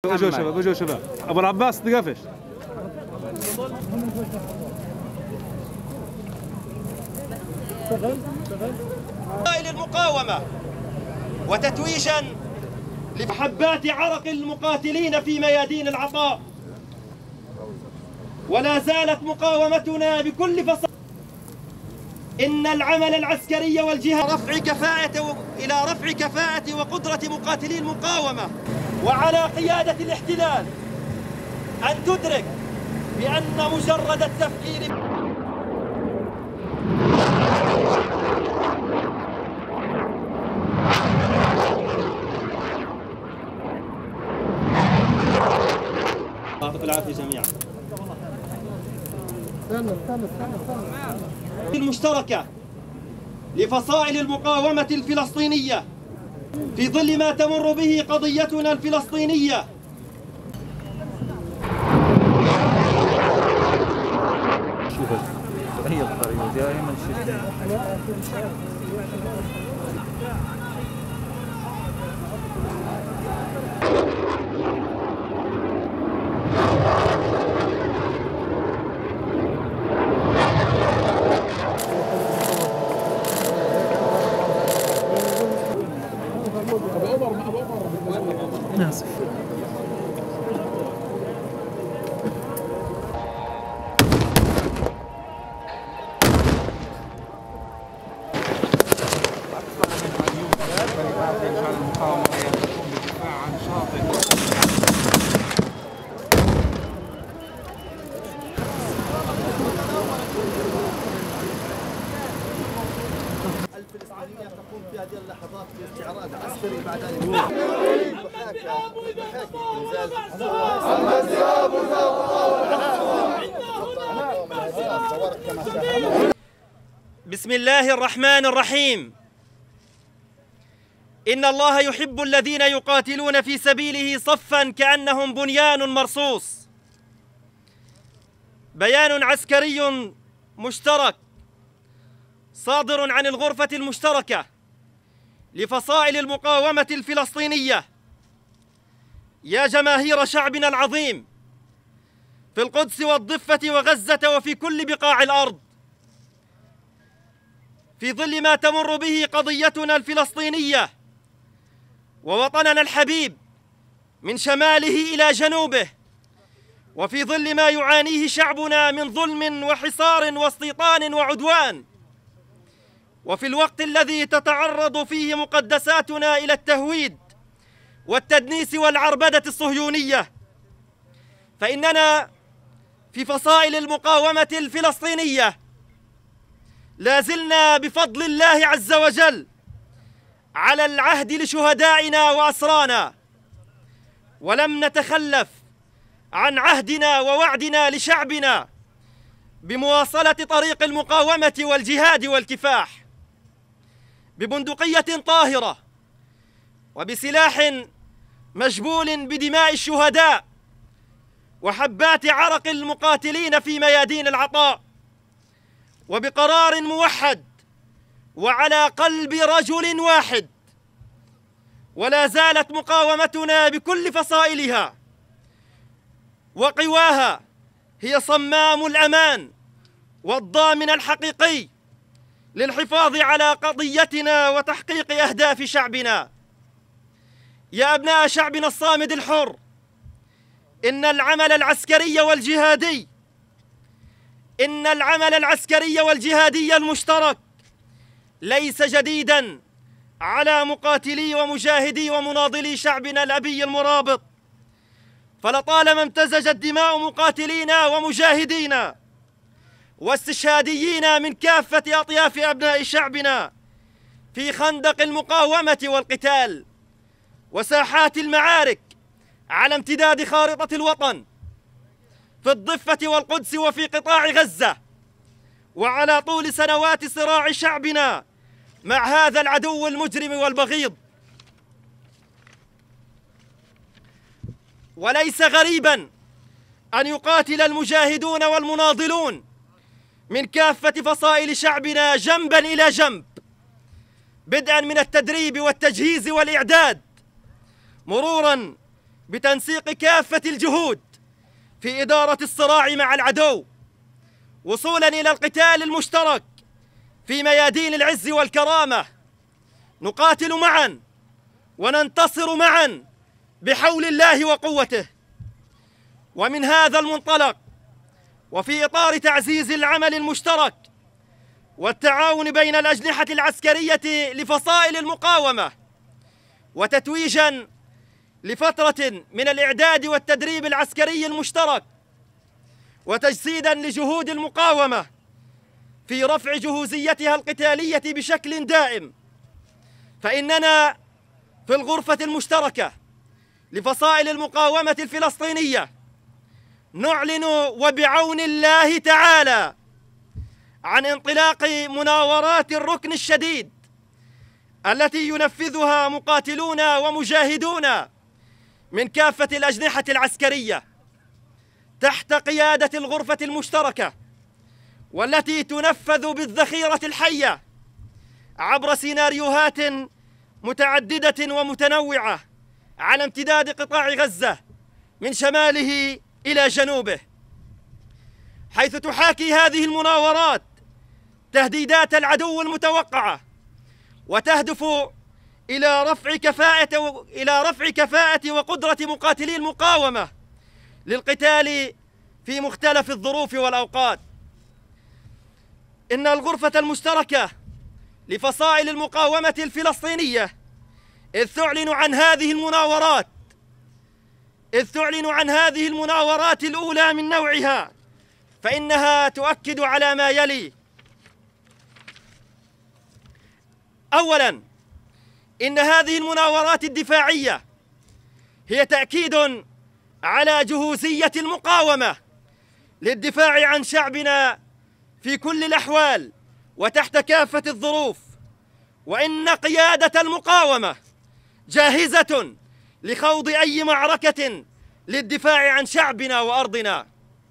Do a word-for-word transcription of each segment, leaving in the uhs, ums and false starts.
اجوا شباب اجوا شباب ابو العباس دقافش. فصائل المقاومة وتتويجا لحبات عرق المقاتلين في ميادين العطاء. ولا زالت مقاومتنا بكل فصائل. إن العمل العسكري والجهاد رفع كفاءة إلى رفع كفاءة وقدرة مقاتلي المقاومة، وعلى قيادة الاحتلال أن تدرك بأن مجرد التفكير يعطيكم العافية جميعا. المشتركة لفصائل المقاومة الفلسطينية في ظل ما تمر به قضيتنا الفلسطينية. شوف هي الطريقة دائما آسف. الفلسطينية تقوم في هذه اللحظات باستعراض عسكري بعد أن بسم الله الرحمن الرحيم. إن الله يحب الذين يقاتلون في سبيله صفا كأنهم بنيان مرصوص. بيان عسكري مشترك صادر عن الغرفة المشتركة لفصائل المقاومة الفلسطينية. يا جماهير شعبنا العظيم في القدس والضفة وغزة وفي كل بقاع الأرض، في ظل ما تمر به قضيتنا الفلسطينية ووطننا الحبيب من شماله إلى جنوبه، وفي ظل ما يعانيه شعبنا من ظلم وحصار واستيطان وعدوان، وفي الوقت الذي تتعرض فيه مقدساتنا إلى التهويد والتدنيس والعربدة الصهيونية، فإننا في فصائل المقاومة الفلسطينية لا زلنا بفضل الله عز وجل على العهد لشهدائنا وأسرانا، ولم نتخلف عن عهدنا ووعدنا لشعبنا بمواصلة طريق المقاومة والجهاد والكفاح ببندقية طاهرة وبسلاح مجبول بدماء الشهداء وحبات عرق المقاتلين في ميادين العطاء، وبقرار موحد وعلى قلب رجل واحد. ولا زالت مقاومتنا بكل فصائلها وقواها هي صمام الأمان والضامن الحقيقي للحفاظ على قضيتنا وتحقيق أهداف شعبنا. يا أبناء شعبنا الصامد الحر، إن العمل العسكري والجهادي إن العمل العسكري والجهادي المشترك ليس جديداً على مقاتلي ومجاهدي ومناضلي شعبنا الأبي المرابط، فلطالما امتزجت دماء مقاتلينا ومجاهدينا واستشهاديين من كافة أطياف أبناء شعبنا في خندق المقاومة والقتال وساحات المعارك على امتداد خارطة الوطن في الضفة والقدس وفي قطاع غزة، وعلى طول سنوات صراع شعبنا مع هذا العدو المجرم والبغيض. وليس غريباً أن يقاتل المجاهدون والمناضلون من كافة فصائل شعبنا جنباً إلى جنب، بدءاً من التدريب والتجهيز والإعداد، مروراً بتنسيق كافة الجهود في إدارة الصراع مع العدو، وصولاً إلى القتال المشترك في ميادين العز والكرامة. نقاتل معاً وننتصر معاً بحول الله وقوته. ومن هذا المنطلق، وفي إطار تعزيز العمل المشترك والتعاون بين الأجنحة العسكرية لفصائل المقاومة، وتتويجاً لفترة من الإعداد والتدريب العسكري المشترك، وتجسيداً لجهود المقاومة في رفع جهوزيتها القتالية بشكل دائم، فإننا في الغرفة المشتركة لفصائل المقاومة الفلسطينية نعلن وبعون الله تعالى عن انطلاق مناورات الركن الشديد التي ينفذها مقاتلون ومجاهدون من كافة الأجنحة العسكرية تحت قيادة الغرفة المشتركة، والتي تنفذ بالذخيرة الحية عبر سيناريوهات متعددة ومتنوعة على امتداد قطاع غزة من شماله إلى جنوبه، حيث تحاكي هذه المناورات تهديدات العدو المتوقعة، وتهدف إلى رفع كفاءة إلى رفع كفاءة وقدرة مقاتلي المقاومة للقتال في مختلف الظروف والأوقات. إن الغرفة المشتركة لفصائل المقاومة الفلسطينية إذ تعلن عن هذه المناورات إذ تعلن عن هذه المناورات الأولى من نوعها، فإنها تؤكد على ما يلي: أولاً، إن هذه المناورات الدفاعية هي تأكيد على جهوزية المقاومة للدفاع عن شعبنا في كل الأحوال وتحت كافة الظروف، وإن قيادة المقاومة جاهزة لخوض أي معركة للدفاع عن شعبنا وأرضنا،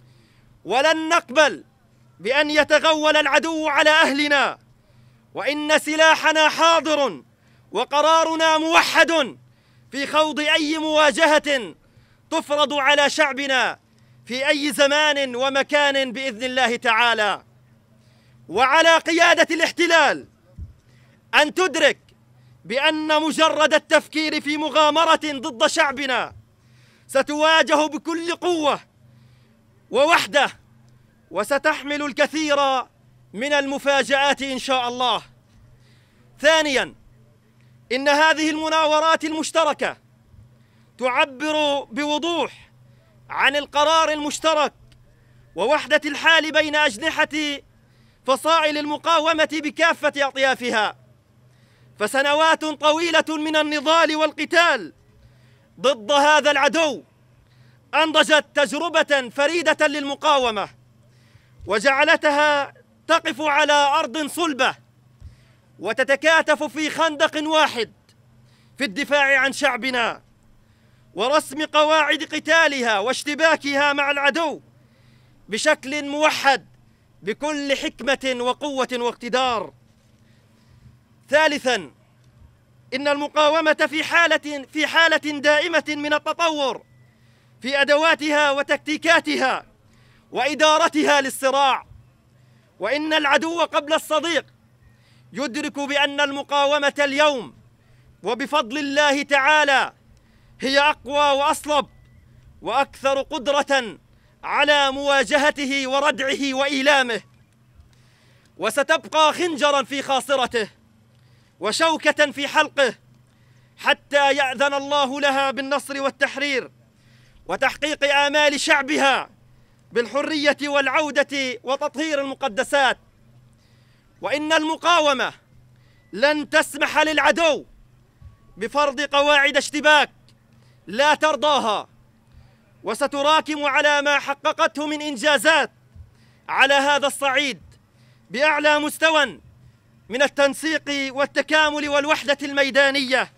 ولن نقبل بأن يتغول العدو على أهلنا، وإن سلاحنا حاضر وقرارنا موحد في خوض أي مواجهة تفرض على شعبنا في أي زمان ومكان بإذن الله تعالى. وعلى قيادة الاحتلال أن تدرك بأن مجرد التفكير في مغامرة ضد شعبنا ستواجه بكل قوة ووحدة، وستحمل الكثير من المفاجآت إن شاء الله. ثانياً، إن هذه المناورات المشتركة تعبر بوضوح عن القرار المشترك ووحدة الحال بين أجنحة فصائل المقاومة بكافة أطيافها، فسنوات طويلة من النضال والقتال ضد هذا العدو أنضجت تجربة فريدة للمقاومة، وجعلتها تقف على أرض صلبة وتتكاتف في خندق واحد في الدفاع عن شعبنا ورسم قواعد قتالها واشتباكها مع العدو بشكل موحد بكل حكمة وقوة واقتدار. ثالثاً، إن المقاومة في حالة في حالة دائمة من التطور في أدواتها وتكتيكاتها وإدارتها للصراع، وإن العدو قبل الصديق يدرك بأن المقاومة اليوم وبفضل الله تعالى هي أقوى وأصلب وأكثر قدرة على مواجهته وردعه وإيلامه، وستبقى خنجراً في خاصرته وشوكة في حلقه حتى يأذن الله لها بالنصر والتحرير وتحقيق آمال شعبها بالحرية والعودة وتطهير المقدسات. وإن المقاومة لن تسمح للعدو بفرض قواعد اشتباك لا ترضاها، وستراكم على ما حققته من إنجازات على هذا الصعيد بأعلى مستوى من التنسيق والتكامل والوحدة الميدانية.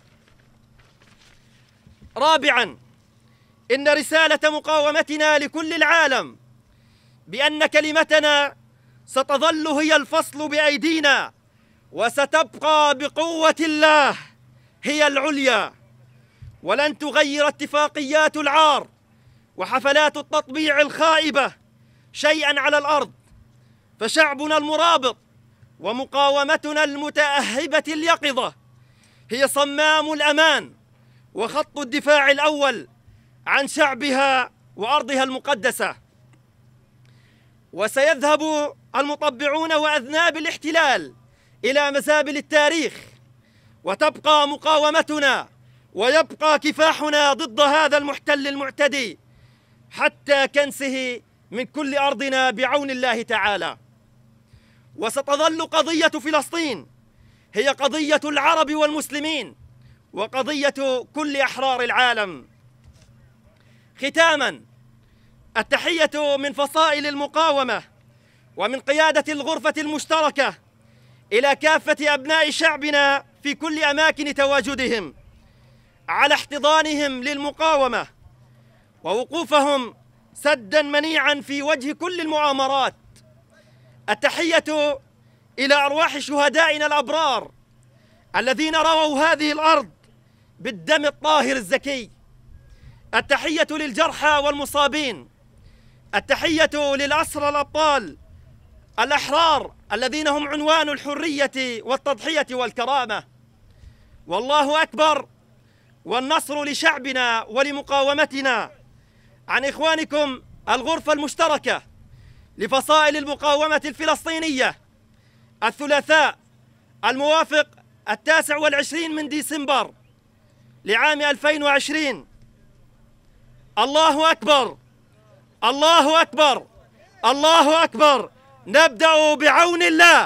رابعاً، إن رسالة مقاومتنا لكل العالم بأن كلمتنا ستظل هي الفصل بأيدينا وستبقى بقوة الله هي العليا، ولن تغير اتفاقيات العار وحفلات التطبيع الخائبة شيئا على الأرض، فشعبنا المرابط ومقاومتنا المتأهبة اليقظة هي صمام الأمان وخط الدفاع الأول عن شعبها وأرضها المقدسة. وسيذهب المطبعون وأذناب الاحتلال إلى مزابل التاريخ، وتبقى مقاومتنا ويبقى كفاحنا ضد هذا المحتل المعتدي حتى كنسه من كل أرضنا بعون الله تعالى. وستظل قضية فلسطين هي قضية العرب والمسلمين وقضية كل أحرار العالم. ختاماً، التحية من فصائل المقاومة ومن قيادة الغرفة المشتركة إلى كافة أبناء شعبنا في كل أماكن تواجدهم على احتضانهم للمقاومة ووقوفهم سداً منيعاً في وجه كل المؤامرات. التحية إلى أرواح شهدائنا الأبرار الذين رووا هذه الأرض بالدم الطاهر الزكي. التحية للجرحى والمصابين. التحية للأسرى الأبطال الأحرار الذين هم عنوان الحرية والتضحية والكرامة. والله أكبر، والنصر لشعبنا ولمقاومتنا. عن إخوانكم الغرفة المشتركة لفصائل المقاومة الفلسطينية، الثلاثاء الموافق التاسع والعشرين من ديسمبر لعام ألفين وعشرين. الله أكبر، الله أكبر، الله أكبر. نبدأ بعون الله.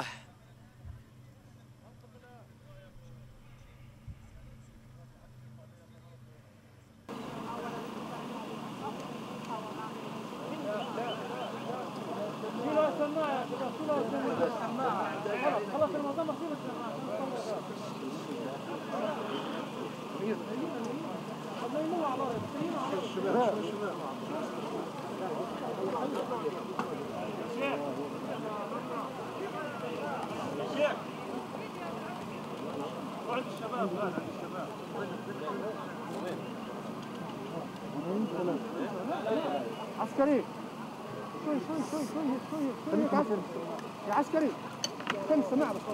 عسكري شوي شوي شوي شوي شوي شوي يا عسكري كم سمع بس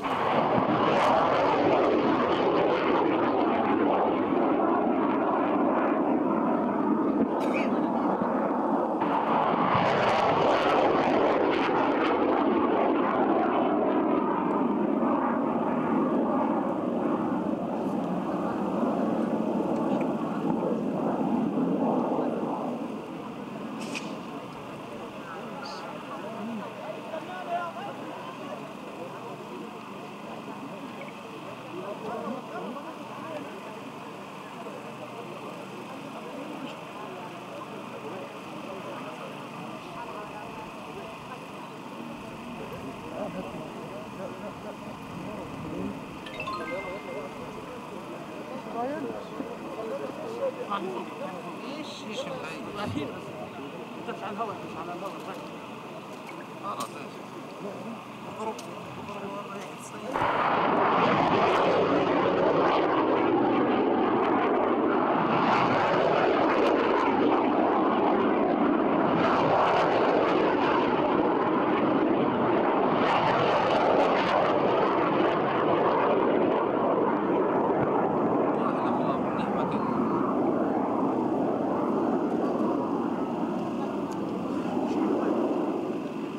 ايش ايش الحين بس على الهواء بس على الهواء خلاص ايش اضرب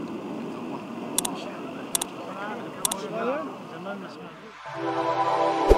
زمان ما سمعت.